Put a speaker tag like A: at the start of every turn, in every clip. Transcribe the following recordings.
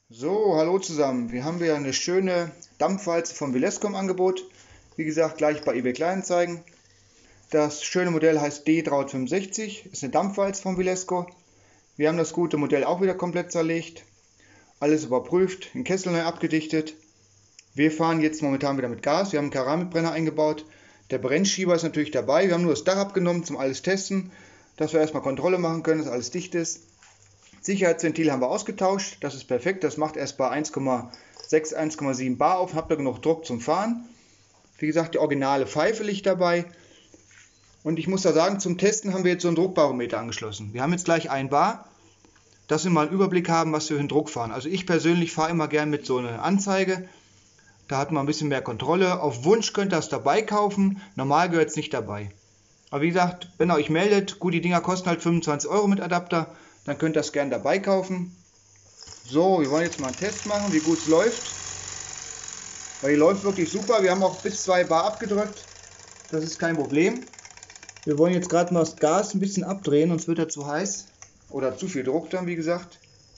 A: So, hallo zusammen. Wir haben wieder eine schöne Dampfwalze von Vilesco im Angebot. Wie gesagt, gleich bei eBay Kleinanzeigen. Das schöne Modell heißt D365, ist eine Dampfwalze von Vilesco. Wir haben das gute Modell auch wieder komplett zerlegt. Alles überprüft, den Kessel neu abgedichtet. Wir fahren jetzt momentan wieder mit Gas. Wir haben einen Keramikbrenner eingebaut. Der Brennschieber ist natürlich dabei. Wir haben nur das Dach abgenommen zum alles testen, dass wir erstmal Kontrolle machen können, dass alles dicht ist. Sicherheitsventil haben wir ausgetauscht, das ist perfekt, das macht erst bei 1,6, 1,7 Bar auf, habt ihr genug Druck zum Fahren. Wie gesagt, die originale Pfeife liegt dabei. Und ich muss da sagen, zum Testen haben wir jetzt so einen Druckbarometer angeschlossen. Wir haben jetzt gleich 1 Bar, dass wir mal einen Überblick haben, was wir für einen Druck fahren. Also ich persönlich fahre immer gern mit so einer Anzeige, da hat man ein bisschen mehr Kontrolle. Auf Wunsch könnt ihr das dabei kaufen, normal gehört es nicht dabei. Aber wie gesagt, wenn ihr euch meldet, gut, die Dinger kosten halt 25 € mit Adapter, dann könnt ihr das gerne dabei kaufen. So, wir wollen jetzt mal einen Test machen, wie gut es läuft. Weil die läuft wirklich super. Wir haben auch bis 2 Bar abgedrückt. Das ist kein Problem. Wir wollen jetzt gerade mal das Gas ein bisschen abdrehen, sonst wird er zu heiß. Oder zu viel Druck dann, wie gesagt.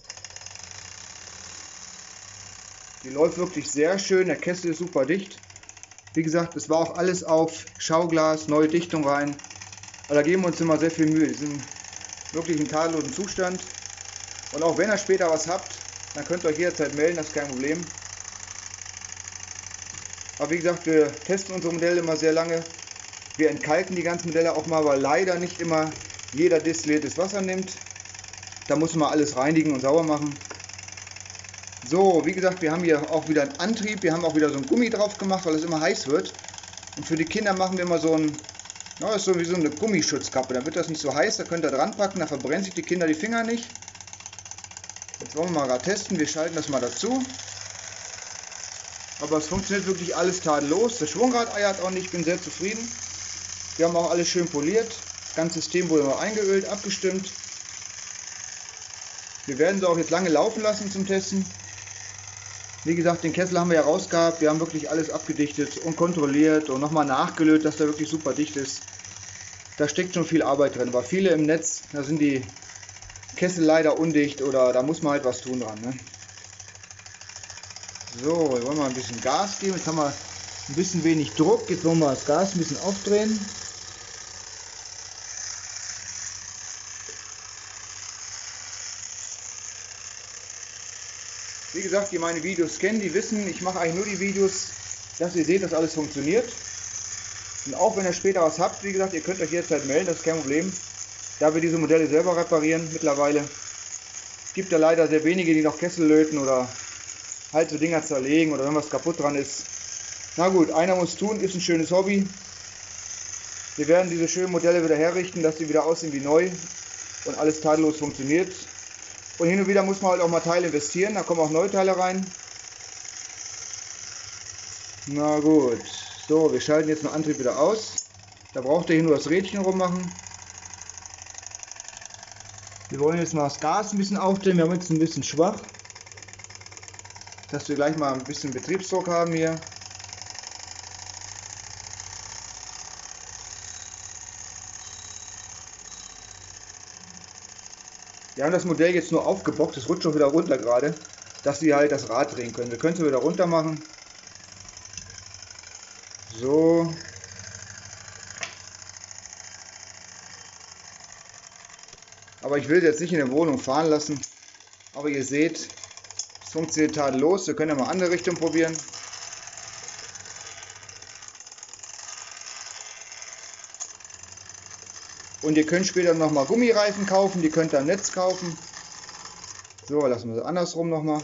A: Die läuft wirklich sehr schön. Der Kessel ist super dicht. Wie gesagt, es war auch alles auf Schauglas, neue Dichtung rein. Aber da geben wir uns immer sehr viel Mühe. Die sind wirklich in tadellosen Zustand. Und auch wenn ihr später was habt, dann könnt ihr euch jederzeit melden, das ist kein Problem. Aber wie gesagt, wir testen unsere Modelle immer sehr lange. Wir entkalken die ganzen Modelle auch mal, weil leider nicht immer jeder destilliertes Wasser nimmt. Da muss man alles reinigen und sauber machen. So, wie gesagt, wir haben hier auch wieder einen Antrieb. Wir haben auch wieder so ein Gummi drauf gemacht, weil es immer heiß wird. Und für die Kinder machen wir immer so ein, ja, das ist so wie so eine Gummischutzkappe. Dann wird das nicht so heiß, da könnt ihr dran packen, da verbrennen sich die Kinder die Finger nicht. Jetzt wollen wir mal gerade testen, wir schalten das mal dazu. Aber es funktioniert wirklich alles tadellos. Das Schwungrad eiert auch nicht, ich bin sehr zufrieden. Wir haben auch alles schön poliert. Das ganze System wurde noch eingeölt, abgestimmt. Wir werden sie auch jetzt lange laufen lassen zum Testen. Wie gesagt, den Kessel haben wir ja rausgehabt. Wir haben wirklich alles abgedichtet und kontrolliert und nochmal nachgelötet, dass der wirklich super dicht ist. Da steckt schon viel Arbeit drin. Aber viele im Netz, da sind die Kessel leider undicht oder da muss man halt was tun dran. Ne? So, jetzt wollen wir ein bisschen Gas geben. Jetzt haben wir ein bisschen wenig Druck. Jetzt wollen wir das Gas ein bisschen aufdrehen. Wie gesagt, die meine Videos kennen, die wissen, ich mache eigentlich nur die Videos, dass ihr seht, dass alles funktioniert. Und auch wenn ihr später was habt, wie gesagt, ihr könnt euch jederzeit melden, das ist kein Problem. Da wir diese Modelle selber reparieren mittlerweile. Es gibt ja leider sehr wenige, die noch Kessel löten oder halt so Dinger zerlegen oder wenn was kaputt dran ist. Na gut, einer muss tun, ist ein schönes Hobby. Wir werden diese schönen Modelle wieder herrichten, dass sie wieder aussehen wie neu und alles tadellos funktioniert. Und hin und wieder muss man halt auch mal Teile investieren, da kommen auch neue Teile rein. Na gut, so, wir schalten jetzt den Antrieb wieder aus. Da braucht ihr hier nur das Rädchen rummachen. Wir wollen jetzt mal das Gas ein bisschen aufdrehen, wir haben jetzt ein bisschen schwach. Dass wir gleich mal ein bisschen Betriebsdruck haben hier. Wir haben das Modell jetzt nur aufgebockt, es rutscht schon wieder runter gerade, dass Sie halt das Rad drehen können. Wir können es wieder runter machen. So. Aber ich will es jetzt nicht in der Wohnung fahren lassen. Aber ihr seht, es funktioniert tadellos. Wir können ja mal andere Richtung probieren. Und ihr könnt später nochmal Gummireifen kaufen, die könnt ihr am Netz kaufen. So, lassen wir sie andersrum nochmal.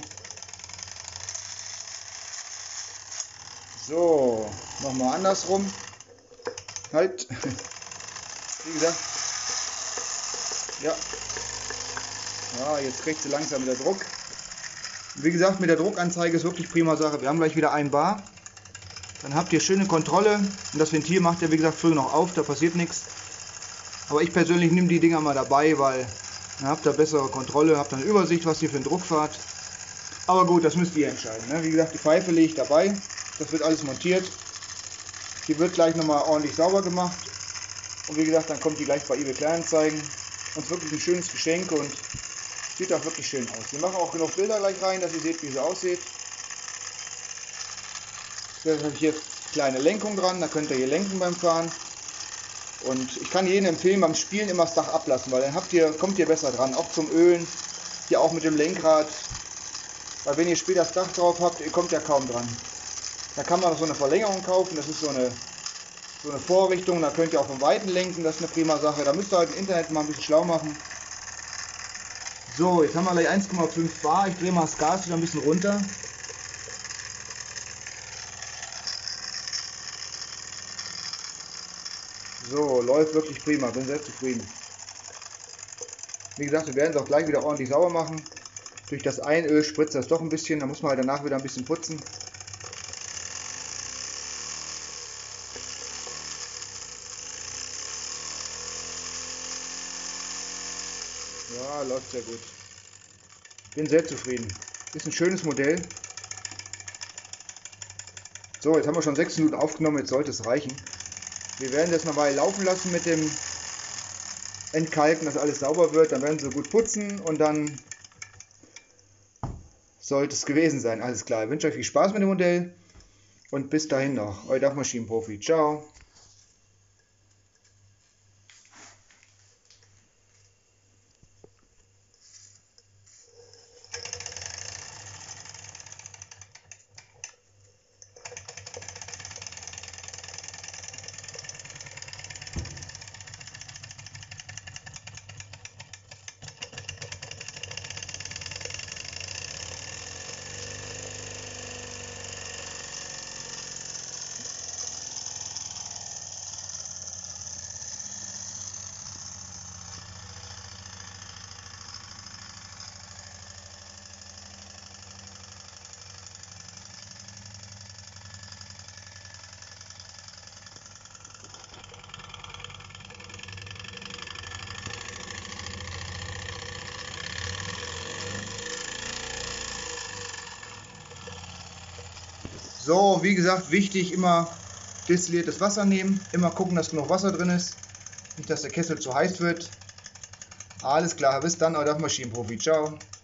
A: So, nochmal andersrum. Halt. Wie gesagt. Ja. Ja, jetzt kriegt sie langsam wieder Druck. Wie gesagt, mit der Druckanzeige ist wirklich prima Sache. Wir haben gleich wieder 1 Bar. Dann habt ihr schöne Kontrolle. Und das Ventil macht ihr, wie gesagt, früh noch auf, da passiert nichts. Aber ich persönlich nehme die Dinger mal dabei, weil dann habt ihr bessere Kontrolle, habt eine Übersicht, was ihr für einen Druck fahrt. Aber gut, das müsst ihr entscheiden. Ne? Wie gesagt, die Pfeife lege ich dabei. Das wird alles montiert. Die wird gleich nochmal ordentlich sauber gemacht. Und wie gesagt, dann kommt die gleich bei eBay Kleinanzeigen. Und es ist wirklich ein schönes Geschenk und Sieht auch wirklich schön aus. Wir machen auch genug Bilder gleich rein, dass ihr seht, wie sie aussieht. Jetzt habe ich hier kleine Lenkung dran, da könnt ihr hier lenken beim Fahren. Und ich kann jedem empfehlen, beim Spielen immer das Dach ablassen, weil dann kommt ihr besser dran, auch zum Ölen, hier auch mit dem Lenkrad. Weil wenn ihr später das Dach drauf habt, ihr kommt ja kaum dran. Da kann man noch so eine Verlängerung kaufen, das ist so eine Vorrichtung, da könnt ihr auch vom Weiten lenken, das ist eine prima Sache. Da müsst ihr halt im Internet mal ein bisschen schlau machen. So, jetzt haben wir gleich 1,5 Bar, ich drehe mal das Gas wieder ein bisschen runter. So, läuft wirklich prima, bin sehr zufrieden. Wie gesagt, wir werden es auch gleich wieder ordentlich sauber machen. Durch das Einöl spritzt das doch ein bisschen, da muss man halt danach wieder ein bisschen putzen. Ja, läuft sehr gut. Bin sehr zufrieden. Ist ein schönes Modell. So, jetzt haben wir schon 6 Minuten aufgenommen, jetzt sollte es reichen. Wir werden das noch mal laufen lassen mit dem Entkalken, dass alles sauber wird. Dann werden sie gut putzen und dann sollte es gewesen sein. Alles klar. Ich wünsche euch viel Spaß mit dem Modell und bis dahin noch. Euer Dampfmaschinenprofi. Ciao. So, wie gesagt, wichtig, immer destilliertes Wasser nehmen. Immer gucken, dass genug Wasser drin ist. Nicht, dass der Kessel zu heiß wird. Alles klar, bis dann, euer Dampfmaschinenprofi. Ciao.